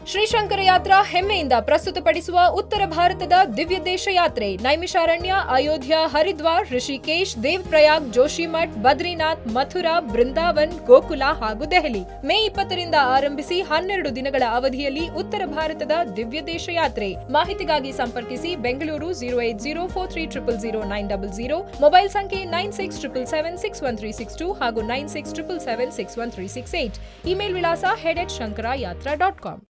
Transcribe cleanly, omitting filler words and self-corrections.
ಶ್ರೀ ಶಂಕರ ಯಾತ್ರಾ ಹೆಮ್ಮೆಯಿಂದ ಪ್ರಸ್ತುತಪಡಿಸುವ ಉತ್ತರ ಭಾರತದ ದಿವ್ಯ ದೇಶ ಯಾತ್ರೆ ನೈಮಿಷಾರಣ್ಯ, ಅಯೋಧ್ಯ, ಹರಿದ್ವಾರ್, ಋಷಿಕೇಶ್, ದೇವ್ ಪ್ರಯಾಗ್, ಜೋಶಿಮಠ್, ಬದ್ರಿನಾಥ್, ಮಥುರಾ, ಬೃಂದಾವನ್, ಗೋಕುಲ ಹಾಗೂ ದೆಹಲಿ. ಮೇ 20ರಿಂದ ಆರಂಭಿಸಿ 12 ದಿನಗಳ ಅವಧಿಯಲ್ಲಿ ಉತ್ತರ ಭಾರತದ ದಿವ್ಯ ದೇಶ ಯಾತ್ರೆ. ಮಾಹಿತಿಗಾಗಿ ಸಂಪರ್ಕಿಸಿ ಬೆಂಗಳೂರು 08043000900, ಮೊಬೈಲ್ ಸಂಖ್ಯೆ 9677761362 ಹಾಗೂ 9677761368. ಇಮೇಲ್ ವಿಳಾಸ head@shankarayatra.com.